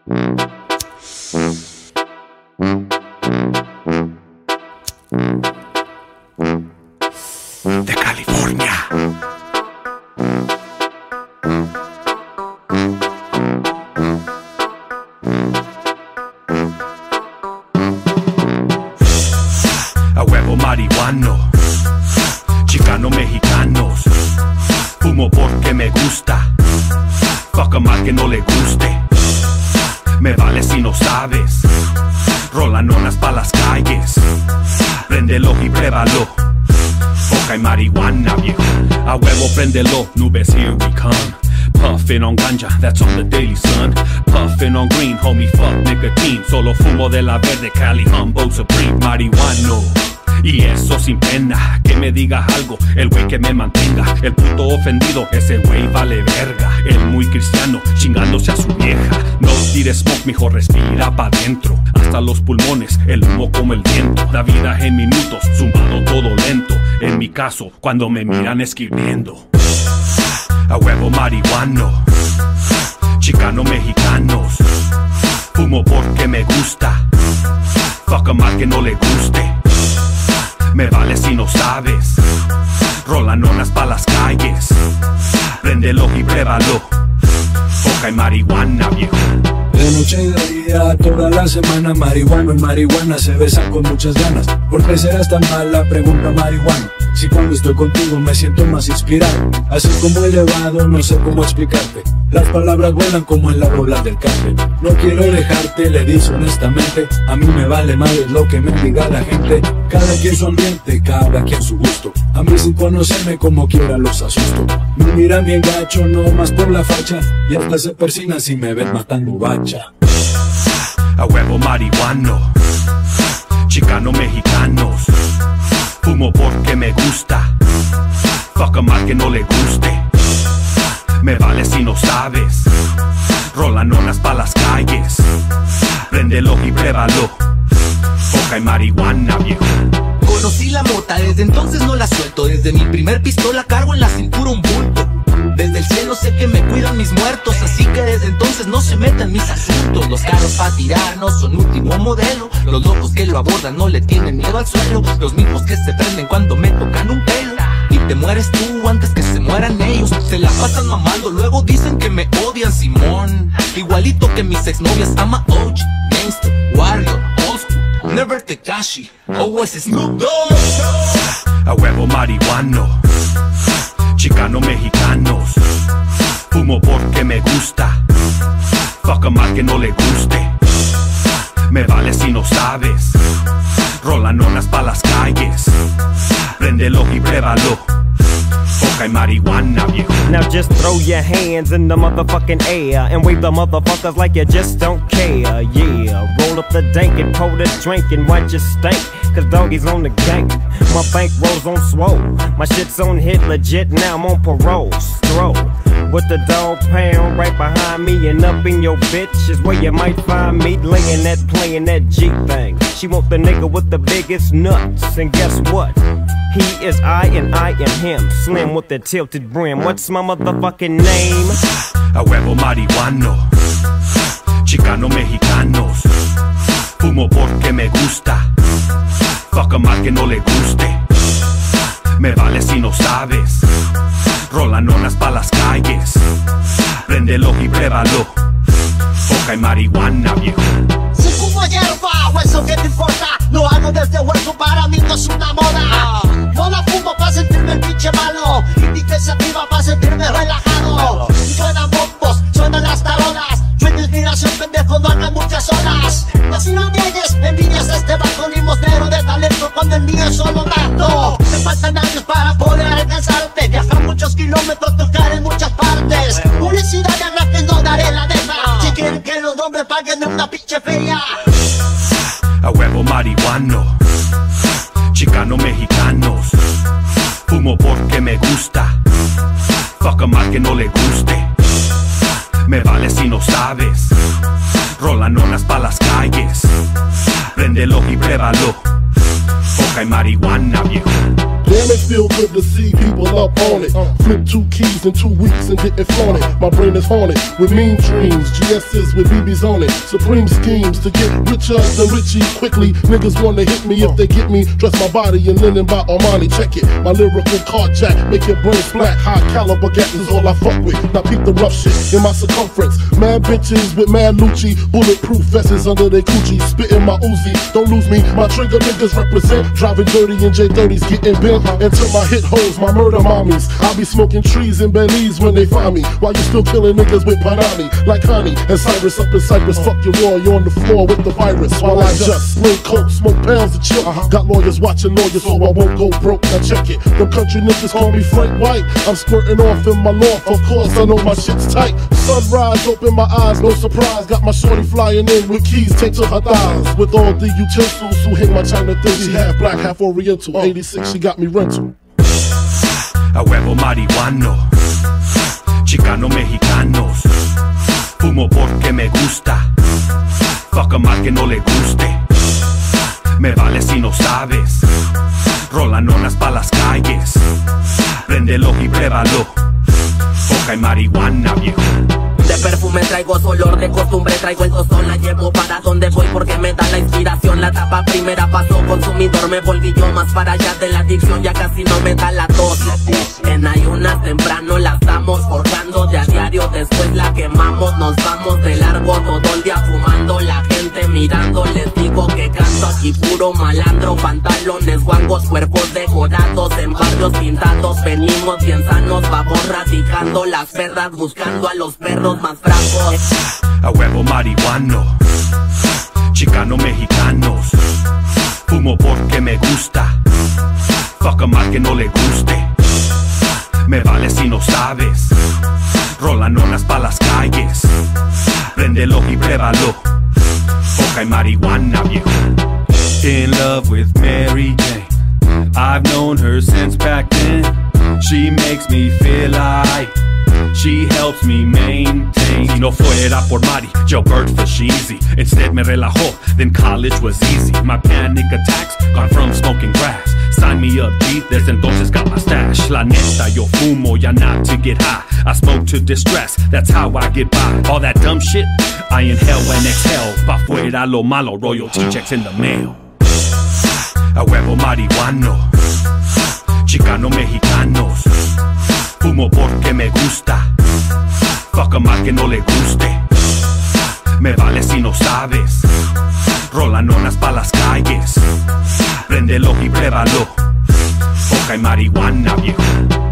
De California. A huevo marihuano, chicano mexicanos. Fumo porque me gusta, fuck a mal que no le guste. Me vale si no sabes, rolanonas pa' las calles. Préndelo y pruébalo, coca y marihuana, viejo. A huevo préndelo, nubes here we come. Puffin' on ganja, that's on the daily, son. Puffin' on green, homie, fuck nicotine. Solo fumo de la verde, Cali, Humboldt Supreme, marihuano. Y eso sin pena, que me digas algo, el güey que me mantenga. El puto ofendido, ese güey vale verga. El muy cristiano, chingándose a su vieja. No tires smoke, mijo, respira pa' dentro. Hasta los pulmones, el humo como el viento. La vida en minutos, zumbado todo lento. En mi caso, cuando me miran escribiendo. A huevo marihuano, chicano mexicanos. Fumo porque me gusta, fuck a mal que no le guste. Me vale si no sabes, rolanonas pa' las calles. Préndelo y pruébalo, coca y marihuana, viejo. De noche y de día, toda la semana, marihuana y marihuana se besan con muchas ganas. ¿Por qué serás tan mala? Pregunta marihuana. Si cuando estoy contigo me siento más inspirado, así como elevado, no sé cómo explicarte. Las palabras vuelan como en la bola del café. No quiero dejarte, le dices honestamente. A mí me vale madre lo que me diga la gente. Cada quien su ambiente, cada quien su gusto. A mí sin conocerme como quiera los asusto. Me miran bien gacho, no más por la facha. Y hasta se persinan si me ven matando bacha. A huevo marihuano, chicano mexicanos. Fumo porque me gusta, fuck a mal que no le guste. Me vale si no sabes, rolanonas pa' las calles. Préndelo y pruébalo, coca y marihuana, viejo. Conocí la mota, desde entonces no la suelto. Desde mi primer pistola cargo en la cintura un bulto. Desde el cielo sé que me cuidan mis muertos, así que desde entonces no se metan en mis asuntos. Los carros pa' tirar no son último modelo. Los locos que lo abordan no le tienen miedo al suelo. Los mismos que se prenden cuando me tocan un pelo. Y te mueres tú antes que se mueran ellos. Se la pasan mamando, luego dicen que me odian, Simón. Igualito que mis exnovias, ama OG, Gangster, Warrior, Old School, Never Tekashi, always Snoop Dogg. A huevo marihuano, chicano mexicanos. Fumo porque me gusta, fuck a mal que no le guste. Me vale si no sabes, rolanonas pa' las calles. Préndelo y pruébalo, coca y marihuana, viejo. Now just throw your hands in the motherfucking air and wave the motherfuckers like you just don't care. Yeah, roll up the dank and pour the drink and watch it stink, cause doggies on the gang. My bankrolls on swole, my shit's on hit legit, now I'm on parole. Stroll with the dog pound right behind me, and up in your bitch is where you might find me laying that, playing that G thing. She want the nigga with the biggest nuts, and guess what? He is I and I am him, slim with the tilted brim. What's my motherfucking name? A huevo marihuano, chicano mexicanos. Fumo porque me gusta, fuck a mal que no le guste. Me vale si no sabes, rolanonas pa' las calles. Préndelo y pruébalo, coca y marihuana, viejo. Si fumo hierba, eso que te importa. Lo hago desde hueso, para mí no es una moda. No la fumo pa' sentirme el pinche malo, y ni que se activa pa' sentirme relajado. Suenan bombos, suenan las tarolas. Yo en inspiración, pendejo, no hagan muchas horas. Así no niegues, envidias a este vato limosnero de talento, cuando el mío es solo dato. Me faltan años para poder alcanzarte, viajar muchos kilómetros, tocar en muchas partes. Publicidad y arranques no daré la neta. Si quieren que los hombres paguen una pinche feria. A huevo marihuano, chicano mexicanos. Fumo porque me gusta, fuck a mal que no le guste. Me vale si no sabes, rolanonas pa' las calles. Préndelo y pruébalo, coca y marihuana, viejo. Damn, it feel good to see people up on it. Flip 2 keys in 2 weeks and didn't flaunt it. My brain is haunted with mean dreams, GS's with BBs on it. Supreme schemes to get richer than Richie quickly. Niggas wanna hit me if they get me. Dress my body in linen by Armani, check it. My lyrical carjack, make your brain splat. High caliber gat is all I fuck with. Now peep the rough shit in my circumference. Mad bitches with mad Lucci, bulletproof vests under their coochie. Spitting my Uzi, don't lose me. My trigger niggas represent. Driving dirty in J30s, getting bent until my hit holes, my murder mommies. I'll be smoking trees in Belize when they find me. While you still killing niggas with Panani, like Honey and Cyrus up in Cyprus. Fuck your war, you're on the floor with the virus. While I just sling coke, smoke pounds of chill. Got lawyers watching lawyers, so I won't go broke. Now check it. The country niggas call me Frank White. I'm squirting off in my loft, of course I know my shit's tight. Sunrise, open my eyes, no surprise. Got my shorty flying in with keys taped to her thighs. With all the utensils who hang my China thing. She half black, half oriental. 86, she got me rental. A huevo marihuano, chicano mexicanos. Fumo porque me gusta, fuck a mal que no le guste. Me vale si no sabes, rolanonas pa' las calles. Préndelo y pruébalo, coca y marihuana, viejo. De perfume traigo olor, de costumbre traigo el tostón. La llevo para donde voy porque me da la inspiración. La etapa primera pasó, consumidor me volví yo. Más para allá de la adicción, ya casi no me da la tos. En ayunas temprano la estamos forjando de a diario. Después la quemamos, nos vamos de largo todo el día fumando. La gente mirando, les digo que canto aquí puro malandro. Pantalones guangos, cuerpos decorados en barrios pintados. Venimos bien sanos, vamos radicando. Las perras buscando a los perros más bravos. A huevo marihuano, chicano mexicanos. Fumo porque me gusta, fuck a mal que no le guste. Me vale si no sabes, rolanonas pa' las calles. Préndelo y pruébalo, coca y marihuana, viejo. In love with Mary Jane, I've known her since back then. She makes me feel like she helps me maintain. Si no fuera por Mari, jailbird for Sheezy. Instead me relajó, then college was easy. My panic attacks gone from smoking grass. Sign me up, G, desde entonces got my stash. La neta, yo fumo ya not to get high. I smoke to distress, that's how I get by. All that dumb shit, I inhale and exhale. Pa' fuera lo malo, royalty checks in the mail. A huevo marihuano, chicano mexicanos. Fumo porque me gusta, fuck a mal que no le guste. Me vale si no sabes, rolanonas pa' las calles. Préndelo y pruébalo, coca y marihuana, viejo.